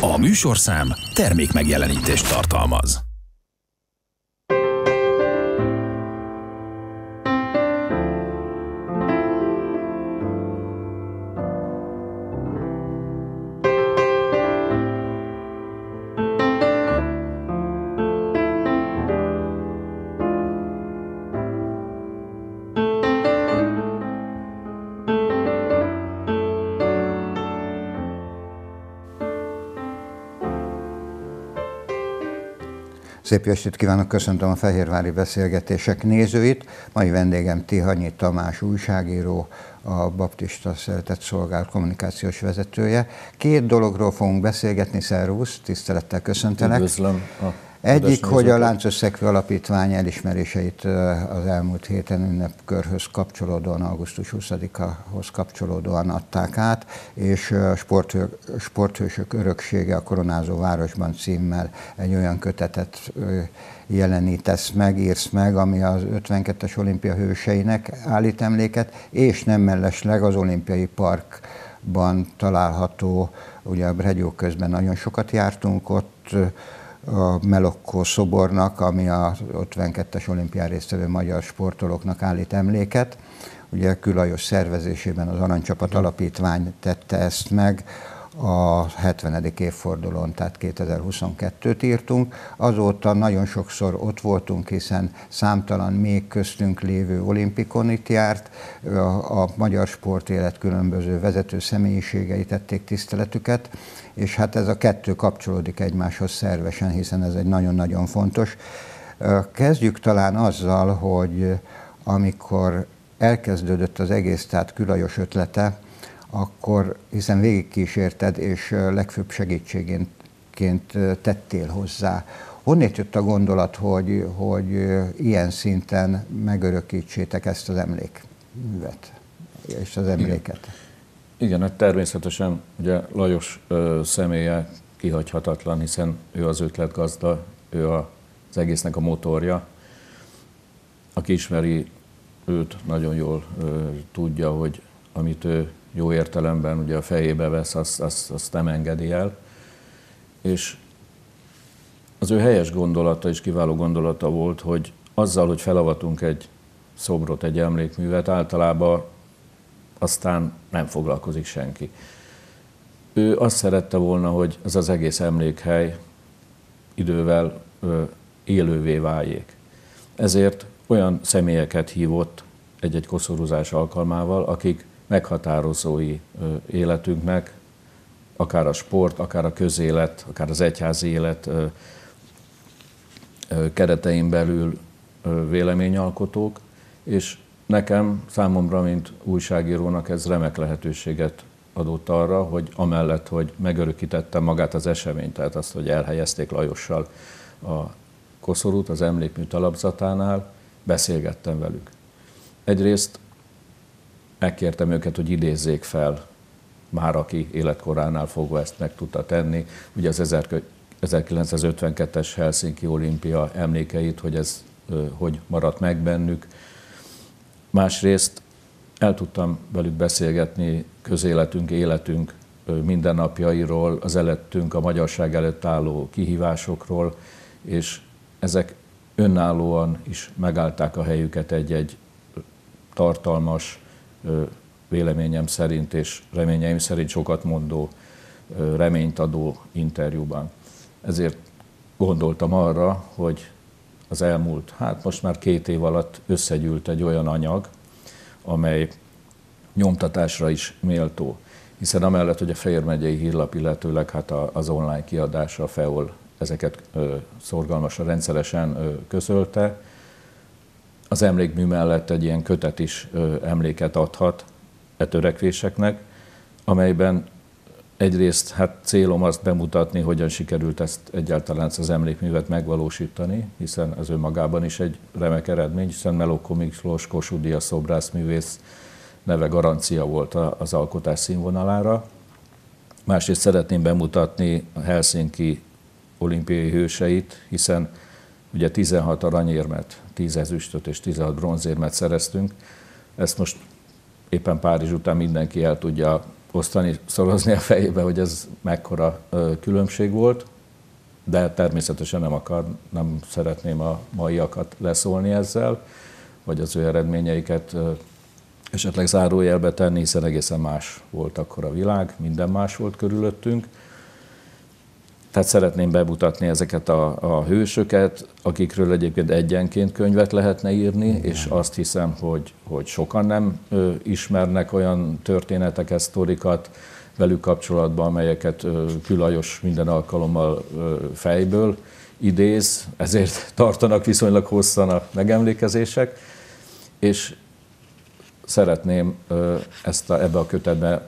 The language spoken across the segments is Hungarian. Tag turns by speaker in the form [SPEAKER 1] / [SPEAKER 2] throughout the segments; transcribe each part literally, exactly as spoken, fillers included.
[SPEAKER 1] A műsorszám termék megjelenítést tartalmaz.
[SPEAKER 2] Szép estét kívánok, köszöntöm a Fehérvári Beszélgetések nézőit. Mai vendégem Tihanyi Tamás újságíró, a Baptista Szeretett Szolgálat kommunikációs vezetője. Két dologról fogunk beszélgetni, szervusz, tisztelettel köszöntelek.
[SPEAKER 3] Üdvözlöm a
[SPEAKER 2] Egyik, hogy a Láncösszegfő Alapítvány elismeréseit az elmúlt héten ünnepkörhöz kapcsolódóan, augusztus huszadikához kapcsolódóan adták át, és sporthő, Sporthősök öröksége a koronázó városban címmel egy olyan kötetet jelenítesz meg, írsz meg, ami az ötvenkettes olimpia hőseinek állít emléket, és nem mellesleg az olimpiai parkban található, ugye a Bregyó közben nagyon sokat jártunk ott, a Melokkó szobornak, ami az ötvenkettes olimpián résztvevő magyar sportolóknak állít emléket. Ugye Kül Lajos szervezésében az Aranycsapat Alapítvány tette ezt meg, a hetvenedik évfordulón, tehát kétezer-huszonkettőt írtunk. Azóta nagyon sokszor ott voltunk, hiszen számtalan még köztünk lévő olimpikon itt járt. A, a magyar sportélet különböző vezető személyiségei tették tiszteletüket, és hát ez a kettő kapcsolódik egymáshoz szervesen, hiszen ez egy nagyon-nagyon fontos. Kezdjük talán azzal, hogy amikor elkezdődött az egész, tehát Kül Lajos ötlete, akkor, hiszen végigkísérted, és legfőbb segítségénként tettél hozzá. Honnét jött a gondolat, hogy, hogy ilyen szinten megörökítsétek ezt az emlékművet, és az emléket?
[SPEAKER 3] Igen, hát természetesen ugye Lajos ö, személye kihagyhatatlan, hiszen ő az ötletgazda, ő a, az egésznek a motorja. Aki ismeri őt, nagyon jól ö, tudja, hogy amit ő jó értelemben ugye a fejébe vesz, azt, azt, azt nem engedi el. És az ő helyes gondolata és kiváló gondolata volt, hogy azzal, hogy felavatunk egy szobrot, egy emlékművet, általában aztán nem foglalkozik senki. Ő azt szerette volna, hogy ez az egész emlékhely idővel ö, élővé váljék. Ezért olyan személyeket hívott egy-egy koszorúzás alkalmával, akik meghatározói ö, életünknek, akár a sport, akár a közélet, akár az egyházi élet ö, ö, keretein belül ö, véleményalkotók, és nekem, számomra, mint újságírónak ez remek lehetőséget adott arra, hogy amellett, hogy megörökítettem magát az eseményt, tehát azt, hogy elhelyezték Lajossal a koszorút az emlékmű talapzatánál, beszélgettem velük. Egyrészt megkértem őket, hogy idézzék fel, már aki életkoránál fogva ezt meg tudta tenni, ugye az ezerkilencszázötvenkettes Helsinki olimpia emlékeit, hogy ez hogy maradt meg bennük. Másrészt el tudtam velük beszélgetni közéletünk, életünk mindennapjairól, az előttünk, a magyarság előtt álló kihívásokról, és ezek önállóan is megállták a helyüket egy-egy tartalmas, véleményem szerint és reményeim szerint sokat mondó, reményt adó interjúban. Ezért gondoltam arra, hogy az elmúlt, hát most már két év alatt összegyűlt egy olyan anyag, amely nyomtatásra is méltó. Hiszen amellett, hogy a Fejér megyei hírlap, illetőleg hát az online kiadása, a FEOL ezeket ö, szorgalmasan, rendszeresen ö, közölte, az emlékmű mellett egy ilyen kötet is ö, emléket adhat e törekvéseknek, amelyben egyrészt hát célom azt bemutatni, hogyan sikerült ezt egyáltalán az emlékművet megvalósítani, hiszen ez önmagában is egy remek eredmény, hiszen Melokkó Miklós Kossuth Díjas szobrászművész neve garancia volt az alkotás színvonalára. Másrészt szeretném bemutatni a helsinki olimpiai hőseit, hiszen ugye tizenhat aranyérmet, tíz ezüstöt és tizenhat bronzérmet szereztünk. Ezt most éppen Párizs után mindenki el tudja osztani, szorozni a fejébe, hogy ez mekkora különbség volt, de természetesen nem akar, nem szeretném a maiakat leszólni ezzel, vagy az ő eredményeiket esetleg zárójelbe tenni, hiszen egészen más volt akkor a világ, minden más volt körülöttünk. Tehát szeretném bemutatni ezeket a, a hősöket, akikről egyébként egyenként könyvet lehetne írni, igen. És azt hiszem, hogy, hogy sokan nem ö, ismernek olyan történeteket, sztorikat velük kapcsolatban, amelyeket ö, Külajos minden alkalommal ö, fejből idéz, ezért tartanak viszonylag hosszan a megemlékezések, és szeretném ö, ezt a, ebbe a kötetbe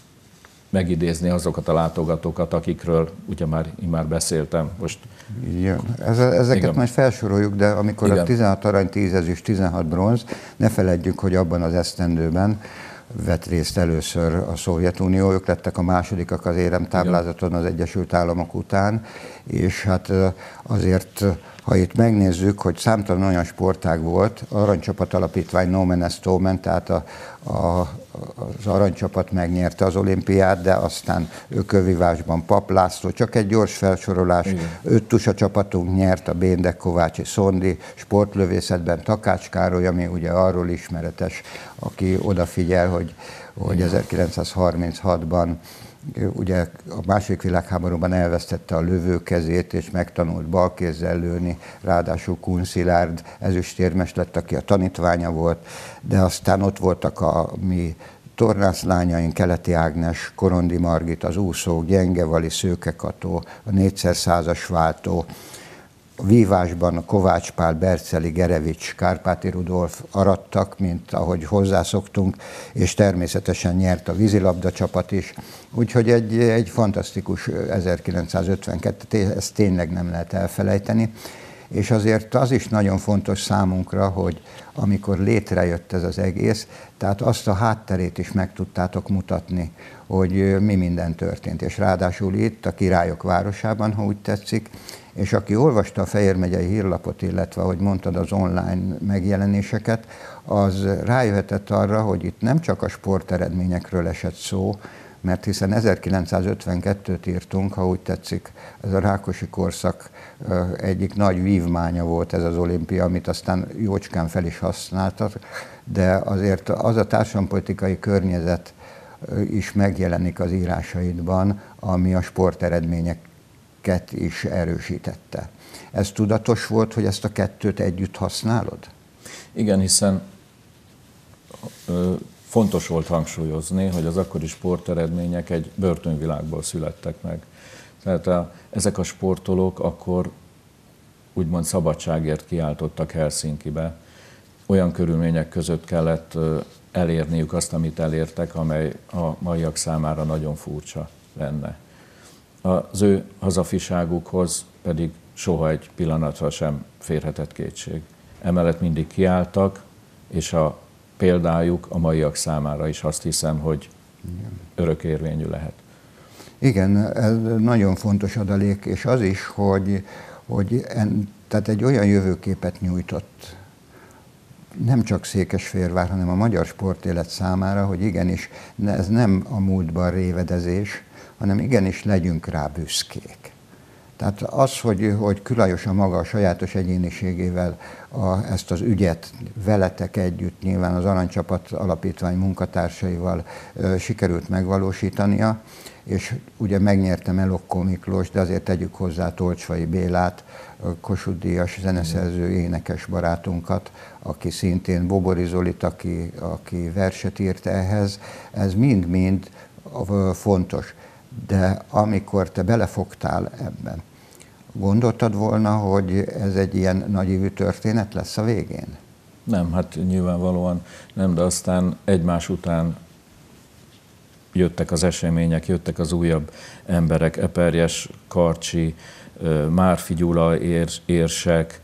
[SPEAKER 3] megidézni azokat a látogatókat, akikről ugye már, már beszéltem. Most,
[SPEAKER 2] igen. Ezeket igen. Majd felsoroljuk, de amikor igen. a tizenhat arany, tíz ezüst, tizenhat bronz, ne feledjük, hogy abban az esztendőben vett részt először a Szovjetunió, ők lettek a másodikak az éremtáblázaton az Egyesült Államok után, és hát azért, ha itt megnézzük, hogy számtalan olyan sportág volt, aranycsapat alapítvány Nomen est Omen, tehát a, a, az aranycsapat megnyerte az olimpiát, de aztán ökölvívásban Pap László, csak egy gyors felsorolás, igen. öt tusa csapatunk nyert, a Béndek, Kovácsi, Szondi, sportlövészetben Takács Károly, ami ugye arról ismeretes, aki odafigyel, hogy, hogy ezerkilencszázharminchatban ugye a második világháborúban elvesztette a lövőkezét, és megtanult balkézzel lőni, ráadásul Kun Szilárd ezüstérmes lett, aki a tanítványa volt, de aztán ott voltak a mi tornászlányaink, Keleti Ágnes, Korondi Margit, az úszók, Gyengevali, Szőke Kató, a négyszer százas váltó, a vívásban a Kovács Pál, Berceli, Gerevics, Kárpáti Rudolf arattak, mint ahogy hozzászoktunk, és természetesen nyert a vízilabda csapat is. Úgyhogy egy, egy fantasztikus ezerkilencszázötvenkettő, ezt tényleg nem lehet elfelejteni. És azért az is nagyon fontos számunkra, hogy amikor létrejött ez az egész, tehát azt a hátterét is meg tudtátok mutatni, hogy mi minden történt. És ráadásul itt, a Királyok városában, ha úgy tetszik, és aki olvasta a Fejér megyei hírlapot, illetve, ahogy mondtad, az online megjelenéseket, az rájöhetett arra, hogy itt nem csak a sporteredményekről esett szó, mert hiszen ezerkilencszázötvenkettőt írtunk, ha úgy tetszik, ez a Rákosi korszak egyik nagy vívmánya volt ez az olimpia, amit aztán jócskán fel is használtak, de azért az a társadalompolitikai környezet is megjelenik az írásaidban, ami a sporteredményeket is erősítette. Ez tudatos volt, hogy ezt a kettőt együtt használod?
[SPEAKER 3] Igen, hiszen ö, fontos volt hangsúlyozni, hogy az akkori sporteredmények egy börtönvilágból születtek meg. Tehát a, ezek a sportolók akkor úgymond szabadságért kiáltottak Helsinkibe. Olyan körülmények között kellett elérniük azt, amit elértek, amely a maiak számára nagyon furcsa lenne. Az ő hazafiságukhoz pedig soha egy pillanatra sem férhetett kétség. Emellett mindig kiálltak, és a példájuk a maiak számára is azt hiszem, hogy örökérvényű lehet.
[SPEAKER 2] Igen, ez nagyon fontos adalék, és az is, hogy, hogy en, tehát egy olyan jövőképet nyújtott nem csak Székesfehérvár, hanem a magyar sportélet számára, hogy igenis ez nem a múltban révedezés, hanem igenis legyünk rá büszkék. Tehát az, hogy, hogy Külajos a maga a sajátos egyéniségével a, ezt az ügyet veletek együtt, nyilván az Aranycsapat Alapítvány munkatársaival e, sikerült megvalósítania, és ugye megnyertem Elokkó Miklós, de azért tegyük hozzá Tolcsvai Bélát, Kossuth Díjas zeneszerző énekes barátunkat, aki szintén Bobori Zolit, aki, aki verset írt ehhez. Ez mind-mind fontos. De amikor te belefogtál ebben, gondoltad volna, hogy ez egy ilyen nagyívű történet lesz a végén?
[SPEAKER 3] Nem, hát nyilvánvalóan nem, de aztán egymás után jöttek az események, jöttek az újabb emberek, Eperjes Karcsi, Márfi Gyula érsek,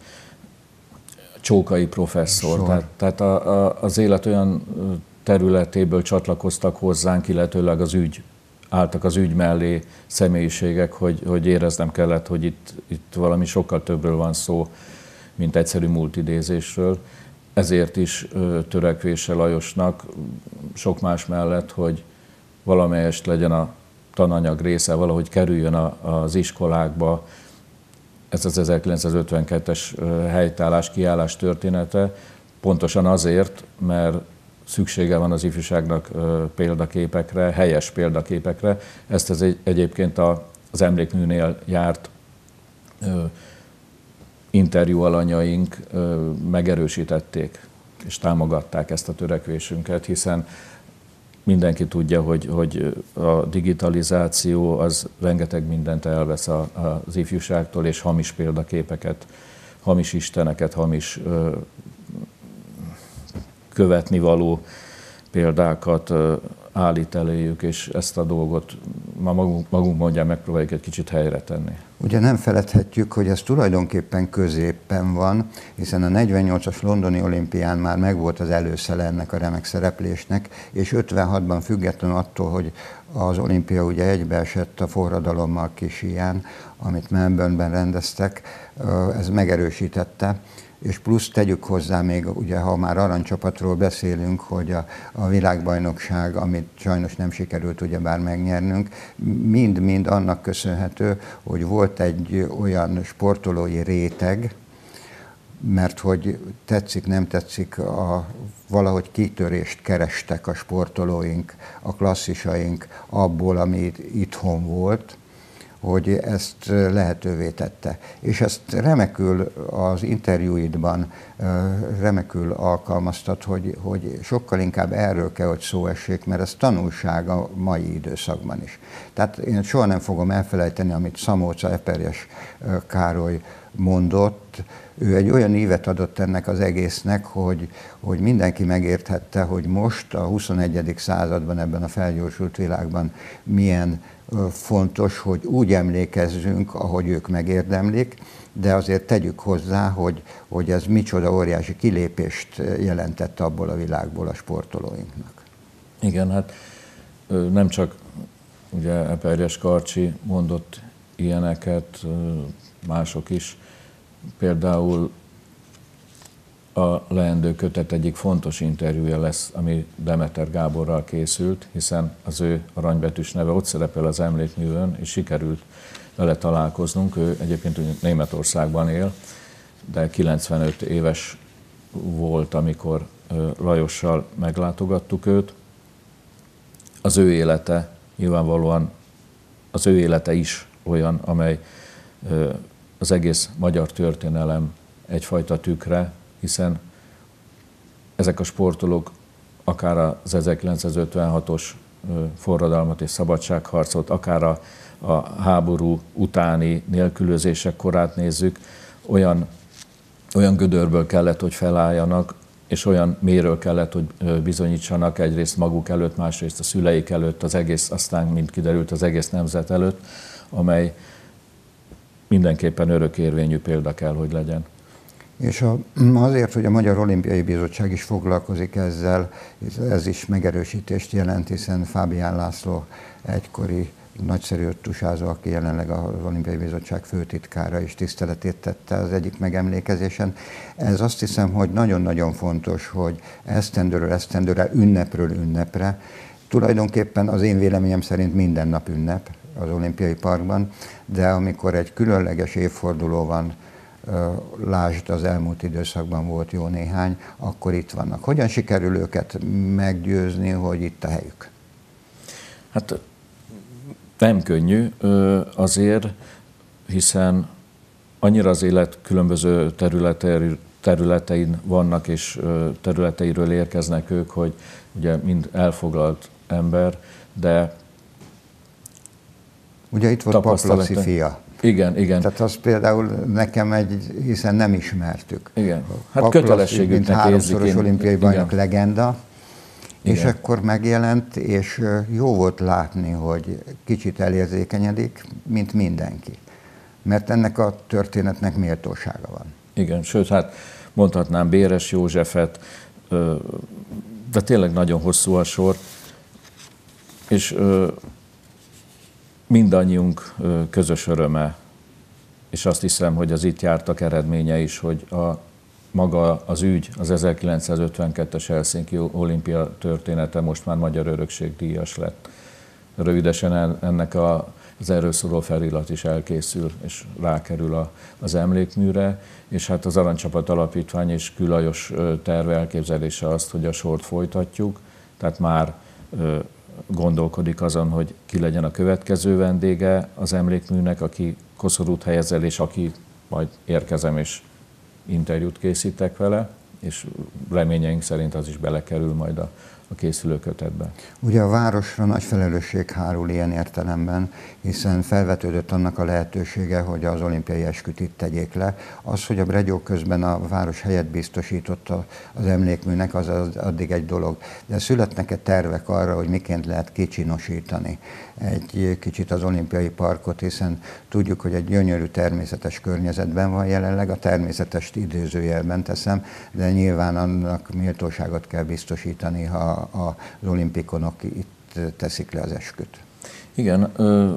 [SPEAKER 3] Csókai professzor. Tehát, tehát a, a, az élet olyan területéből csatlakoztak hozzánk, illetőleg az ügy, álltak az ügy mellé személyiségek, hogy, hogy éreznem kellett, hogy itt, itt valami sokkal többről van szó, mint egyszerű múltidézésről. Ezért is törekvése Lajosnak sok más mellett, hogy, valamelyest legyen a tananyag része, valahogy kerüljön az iskolákba ez az ezerkilencszázötvenkettes helytállás, kiállás története, pontosan azért, mert szüksége van az ifjúságnak példaképekre, helyes példaképekre. Ezt ez egy, egyébként az emlékműnél járt interjú alanyaink megerősítették és támogatták ezt a törekvésünket, hiszen mindenki tudja, hogy, hogy a digitalizáció az rengeteg mindent elvesz a, az ifjúságtól, és hamis példaképeket, hamis isteneket, hamis ö, követni való példákat ö, állít eléjük, és ezt a dolgot ma magunk, magunk mondján megpróbáljuk egy kicsit helyre tenni.
[SPEAKER 2] Ugye nem feledhetjük, hogy ez tulajdonképpen középen van, hiszen a negyvennyolcas londoni olimpián már megvolt az előszele ennek a remek szereplésnek, és ötvenhatban függetlenül attól, hogy az olimpia ugye egybeesett a forradalommal Kisiján, amit Melbourneben rendeztek, ez megerősítette. És plusz tegyük hozzá még, ugye, ha már aranycsapatról beszélünk, hogy a, a világbajnokság, amit sajnos nem sikerült ugyebár megnyernünk, mind-mind annak köszönhető, hogy volt egy olyan sportolói réteg, mert hogy tetszik, nem tetszik, a, valahogy kitörést kerestek a sportolóink, a klasszisaink abból, ami itthon volt, hogy ezt lehetővé tette. És ezt remekül az interjúidban remekül alkalmaztat, hogy, hogy sokkal inkább erről kell, hogy szó essék, mert ez tanulság a mai időszakban is. Tehát én soha nem fogom elfelejteni, amit Szamóca Eperjes Károly mondott. Ő egy olyan ívet adott ennek az egésznek, hogy, hogy mindenki megérthette, hogy most a huszonegyedik században, ebben a felgyorsult világban milyen fontos, hogy úgy emlékezzünk, ahogy ők megérdemlik, de azért tegyük hozzá, hogy, hogy ez micsoda óriási kilépést jelentett abból a világból a sportolóinknak.
[SPEAKER 3] Igen, hát nem csak ugye Eperjes Karcsi mondott ilyeneket, mások is. Például a leendő kötet egyik fontos interjúja lesz, ami Demeter Gáborral készült, hiszen az ő aranybetűs neve ott szerepel az emlékművön, és sikerült vele találkoznunk. Ő egyébként Németországban él, de kilencvenöt éves volt, amikor Lajossal meglátogattuk őt. Az ő élete nyilvánvalóan, az ő élete is olyan, amely az egész magyar történelem egyfajta tükre, hiszen ezek a sportolók akár az ezerkilencszázötvenhatos forradalmat és szabadságharcot, akár a, a háború utáni nélkülözések korát nézzük, olyan, olyan gödörből kellett, hogy felálljanak, és olyan mélyről kellett, hogy bizonyítsanak egyrészt maguk előtt, másrészt a szüleik előtt, az egész, aztán, mint kiderült, az egész nemzet előtt, amely mindenképpen örökérvényű példa kell, hogy legyen.
[SPEAKER 2] És a, azért, hogy a Magyar Olimpiai Bizottság is foglalkozik ezzel, ez is megerősítést jelent, hiszen Fábián László egykori nagyszerű öttusázó, aki jelenleg az Olimpiai Bizottság főtitkára is tiszteletét tette az egyik megemlékezésen. Ez azt hiszem, hogy nagyon-nagyon fontos, hogy esztendőről esztendőre, ünnepről ünnepre, tulajdonképpen az én véleményem szerint minden nap ünnep az olimpiai parkban, de amikor egy különleges évforduló van, lásd, az elmúlt időszakban volt jó néhány, akkor itt vannak. Hogyan sikerül őket meggyőzni, hogy itt a helyük?
[SPEAKER 3] Hát nem könnyű azért, hiszen annyira az élet különböző területein vannak, és területeiről érkeznek ők, hogy ugye mind elfoglalt ember, de
[SPEAKER 2] ugye itt volt Paplaci fia.
[SPEAKER 3] Igen, igen.
[SPEAKER 2] Tehát az például nekem egy, hiszen nem ismertük.
[SPEAKER 3] Igen. Hát kötelességünknek
[SPEAKER 2] mint háromszoros olimpiai bajnok
[SPEAKER 3] igen.
[SPEAKER 2] legenda,
[SPEAKER 3] igen.
[SPEAKER 2] És akkor megjelent, és jó volt látni, hogy kicsit elérzékenyedik, mint mindenki. Mert ennek a történetnek méltósága van.
[SPEAKER 3] Igen, sőt, hát mondhatnám Béres Józsefet, de tényleg nagyon hosszú a sor, és mindannyiunk közös öröme, és azt hiszem, hogy az itt jártak eredménye is, hogy a maga az ügy, az ezerkilencszázötvenkettes Helsinki olimpia története most már Magyar Örökség díjas lett. rövidesen ennek a, az erről szóló felirat is elkészül, és rákerül a, az emlékműre, és hát az Aranycsapat Alapítvány és Kül Lajos terve elképzelése azt, hogy a sort folytatjuk, tehát már gondolkodik azon, hogy ki legyen a következő vendége az emlékműnek, aki koszorút helyezel, és aki majd érkezem és interjút készítek vele, és reményeink szerint az is belekerül majd a, a készülőkötetbe.
[SPEAKER 2] Ugye a városra nagy felelősség hárul ilyen értelemben, hiszen felvetődött annak a lehetősége, hogy az olimpiai esküt itt tegyék le. Az, hogy a Bregyó közben a város helyet biztosította az emlékműnek, az, az addig egy dolog. De születnek-e tervek arra, hogy miként lehet kicsinosítani egy kicsit az olimpiai parkot, hiszen tudjuk, hogy egy gyönyörű természetes környezetben van jelenleg, a természetes idézőjelben teszem, de nyilván annak méltóságot kell biztosítani, ha az olimpikonok itt teszik le az esküt.
[SPEAKER 3] Igen,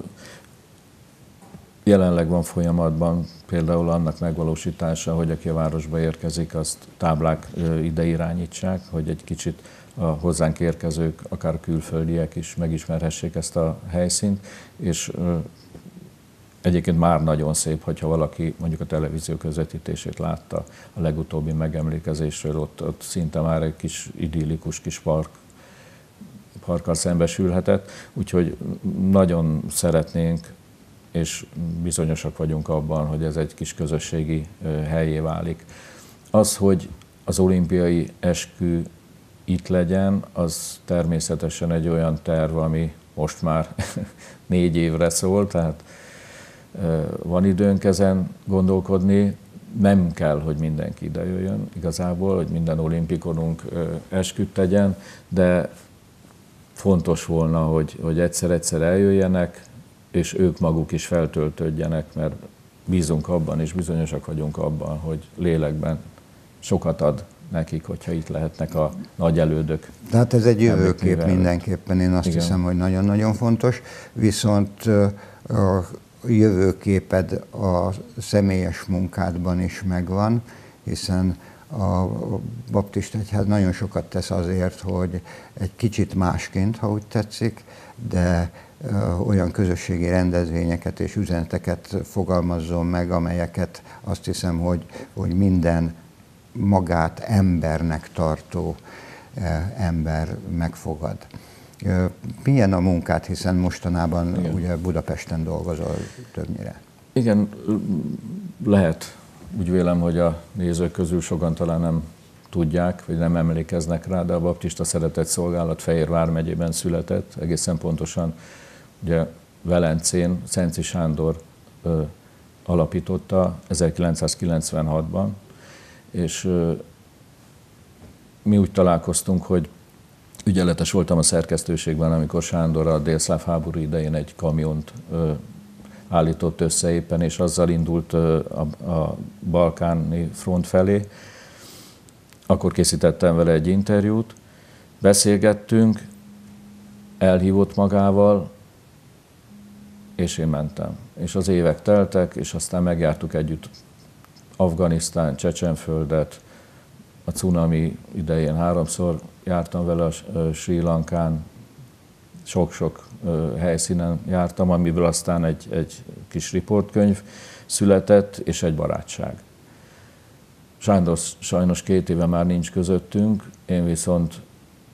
[SPEAKER 3] jelenleg van folyamatban például annak megvalósítása, hogy aki a városba érkezik, azt táblák ide irányítsák, hogy egy kicsit a hozzánk érkezők, akár külföldiek is megismerhessék ezt a helyszínt, és egyébként már nagyon szép, hogyha valaki mondjuk a televízió közvetítését látta a legutóbbi megemlékezésről, ott, ott szinte már egy kis idillikus kis park, parkkal szembesülhetett, úgyhogy nagyon szeretnénk, és bizonyosak vagyunk abban, hogy ez egy kis közösségi helyé válik. Az, hogy az olimpiai eskü itt legyen, az természetesen egy olyan terv, ami most már négy évre szól, tehát van időnk ezen gondolkodni. Nem kell, hogy mindenki ide jöjjön igazából, hogy minden olimpikonunk esküt tegyen, de fontos volna, hogy, hogy egyszer-egyszer eljöjjenek, és ők maguk is feltöltődjenek, mert bízunk abban, és bizonyosak vagyunk abban, hogy lélekben sokat ad nekik, hogyha itt lehetnek a nagy elődök.
[SPEAKER 2] Tehát ez egy jövőkép mindenképpen, én azt
[SPEAKER 3] Igen. hiszem,
[SPEAKER 2] hogy nagyon-nagyon fontos, viszont a jövőképed a személyes munkádban is megvan, hiszen a baptista egyház nagyon sokat tesz azért, hogy egy kicsit másként, ha úgy tetszik, de olyan közösségi rendezvényeket és üzeneteket fogalmazzon meg, amelyeket azt hiszem, hogy, hogy minden magát embernek tartó ember megfogad. Milyen a munkát, hiszen mostanában Igen. ugye Budapesten dolgozol többnyire?
[SPEAKER 3] Igen, lehet. Úgy vélem, hogy a nézők közül sokan talán nem tudják, vagy nem emlékeznek rá, de a Baptista Szeretett Szolgálat Fejér vármegyében született, egészen pontosan ugye Velencén Szenci Sándor ö, alapította ezerkilencszázkilencvenhatban, és ö, mi úgy találkoztunk, hogy ügyeletes voltam a szerkesztőségben, amikor Sándor a délszláv háború idején egy kamiont ö, állított össze éppen, és azzal indult ö, a, a balkáni front felé. Akkor készítettem vele egy interjút, beszélgettünk, elhívott magával, és én mentem. És az évek teltek, és aztán megjártuk együtt Afganisztán, Csecsenföldet, a cunami idején háromszor jártam vele a Srí Lankán, sok-sok helyszínen jártam, amiből aztán egy, egy kis riportkönyv született, és egy barátság. Sándor sajnos két éve már nincs közöttünk, én viszont,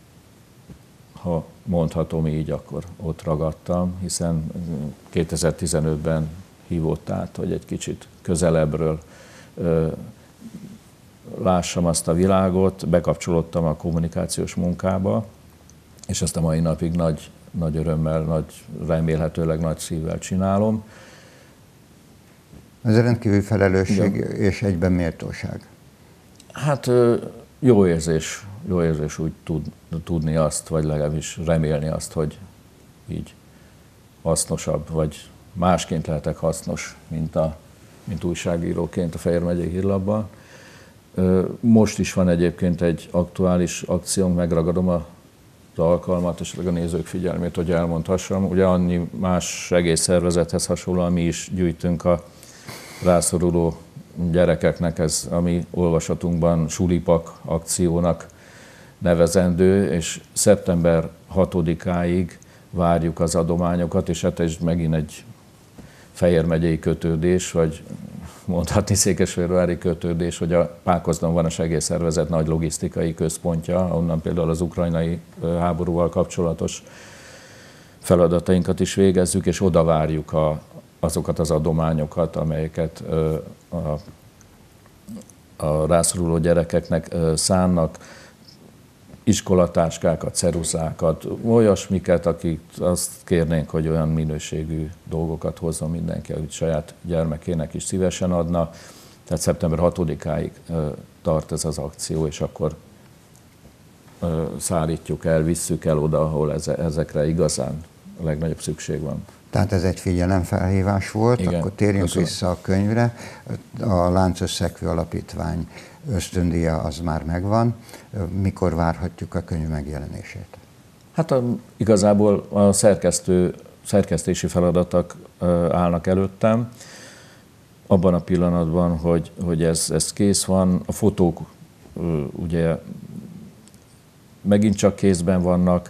[SPEAKER 3] ha mondhatom így, akkor ott ragadtam, hiszen kétezer-tizenötben hívott át, hogy egy kicsit közelebbről ö, lássam azt a világot, bekapcsolódtam a kommunikációs munkába, és ezt a mai napig nagy, nagy örömmel, nagy, remélhetőleg nagy szívvel csinálom.
[SPEAKER 2] Ez rendkívül felelősség Igen. és egyben méltóság.
[SPEAKER 3] Hát jó érzés, jó érzés úgy tud, tudni azt, vagy legalábbis remélni azt, hogy így hasznosabb, vagy másként lehetek hasznos, mint, a, mint újságíróként a Fejér megyei hírlapban. Most is van egyébként egy aktuális akciónk, megragadom az alkalmat, és a nézők figyelmét, hogy elmondhassam. Ugye annyi más segélyszervezethez hasonlóan mi is gyűjtünk a rászoruló gyerekeknek, ez a mi olvasatunkban Sulipak akciónak nevezendő, és szeptember hatodikáig várjuk az adományokat, és hát ez megint egy Fejér megyei kötődés, vagy mondhatni székesfehérvári kötődés, hogy a Pákozdon van a segélyszervezet nagy logisztikai központja, onnan például az ukrajnai háborúval kapcsolatos feladatainkat is végezzük, és oda várjuk a, azokat az adományokat, amelyeket a, a rászoruló gyerekeknek szánnak, iskolatáskákat, ceruzákat, olyasmiket, akik azt kérnénk, hogy olyan minőségű dolgokat hozzon mindenki, hogy saját gyermekének is szívesen adna. Tehát szeptember hatodikáig tart ez az akció, és akkor szállítjuk el, visszük el oda, ahol ezekre igazán a legnagyobb szükség van.
[SPEAKER 2] Tehát ez egy figyelemfelhívás volt,
[SPEAKER 3] igen,
[SPEAKER 2] akkor térjünk
[SPEAKER 3] köszönöm.
[SPEAKER 2] vissza a könyvre. A Láncösszegfű Alapítvány ösztöndíja az már megvan. Mikor várhatjuk a könyv megjelenését?
[SPEAKER 3] Hát a, igazából a szerkesztő, szerkesztési feladatok állnak előttem. Abban a pillanatban, hogy, hogy ez, ez kész van, a fotók ugye megint csak kézben vannak.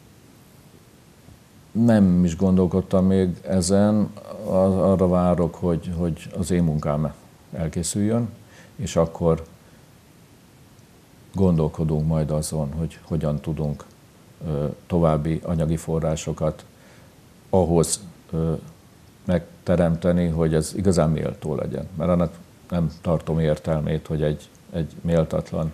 [SPEAKER 3] Nem is gondolkodtam még ezen, arra várok, hogy, hogy az én munkám elkészüljön, és akkor gondolkodunk majd azon, hogy hogyan tudunk további anyagi forrásokat ahhoz megteremteni, hogy ez igazán méltó legyen. Mert annak nem tartom értelmét, hogy egy, egy méltatlan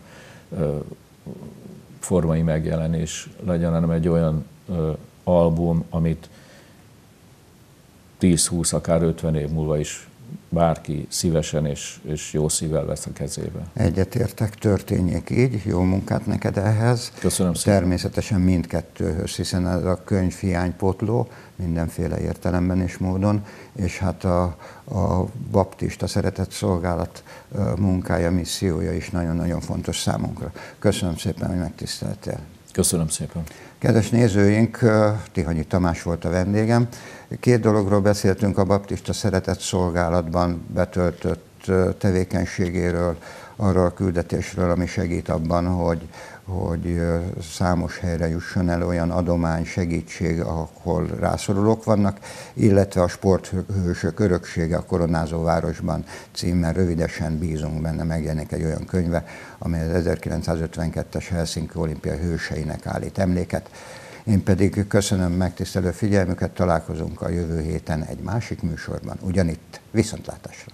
[SPEAKER 3] formai megjelenés legyen, hanem egy olyan album, amit tíz-húsz, akár ötven év múlva is bárki szívesen és, és jó szívvel vesz a kezébe.
[SPEAKER 2] Egyetértek, történjék így, jó munkát neked ehhez.
[SPEAKER 3] Köszönöm szépen.
[SPEAKER 2] Természetesen mindkettőhöz, hiszen ez a könyv hiánypótló mindenféle értelemben és módon, és hát a, a baptista szeretett szolgálat munkája, missziója is nagyon-nagyon fontos számunkra. Köszönöm szépen, hogy megtiszteltél.
[SPEAKER 3] Köszönöm szépen.
[SPEAKER 2] Kedves nézőink, Tihanyi Tamás volt a vendégem. Két dologról beszéltünk a baptista szeretett szolgálatban betöltött tevékenységéről, arról a küldetésről, ami segít abban, hogy, hogy számos helyre jusson el olyan adomány, segítség, ahol rászorulók vannak, illetve a Sporthősök öröksége a Koronázó városban címmel rövidesen bízunk benne, megjelenik egy olyan könyve, amely az ezerkilencszázötvenkettes Helsinki olimpia hőseinek állít emléket. Én pedig köszönöm megtisztelő figyelmüket, találkozunk a jövő héten egy másik műsorban, ugyanitt. Viszontlátásra!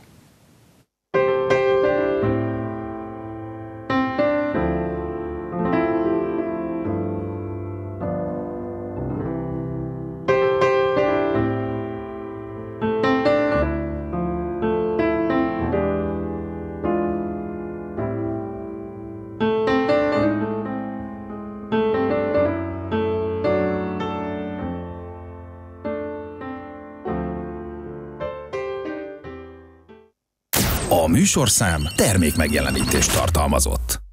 [SPEAKER 1] A műsorszám termék megjelenítést tartalmazott.